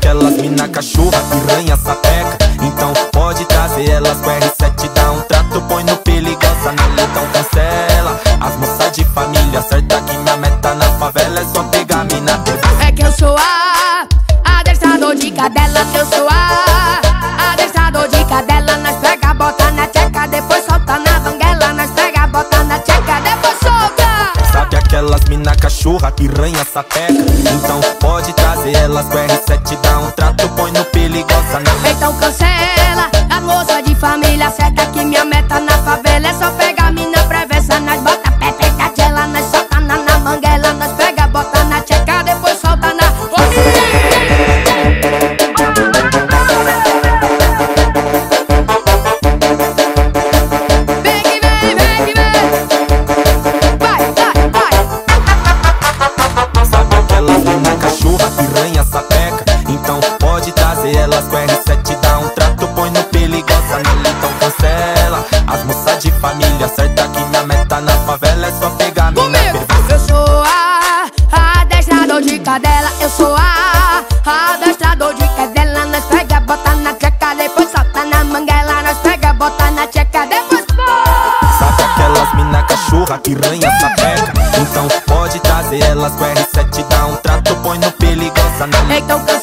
aquelas mina cachorra, piranha, sapeca? Então pode trazer elas com R7, dá um trato, põe no perigosa, nela então cancela. As moças de família, certa que minha meta na favela é só pegar mina. É que eu sou adestrador de cadela, que eu sou adestrador de cadela. Nós pega, bota na tcheca, depois solta na banguela. Nós pega, bota na tcheca, depois solta. Sabe aquelas mina cachorra, piranha, sapeca? Então pode trazer elas com R7, dá um trato, põe no perigosa, nela então cancela. As moças de família, certa que minha meta na favela é só pegar mina preversa. Nós bota pepe da tela, nós solta na manguela. Nós pega, bota na tcheca, depois solta na... Vem que vem, vem que vem. Vai, vai, vai. Sabe aquelas mina cachorra, piranha, sapeca? Então pode trazer elas com R7, dá um trato, põe no perigosa, nela então cancela. As moças de família, certa que minha meta na favela é só pegar mina perversa. Eu sou adestrador de cadela, eu sou adestrador de cadela. Nós pega, bota na tcheca, depois solta na manguela. Nós pega, bota na tcheca, depois Sabe aquelas mina cachorra, piranha, sapeca? Então pode trazer elas com R7, dá um trato, põe no perigosa, nela então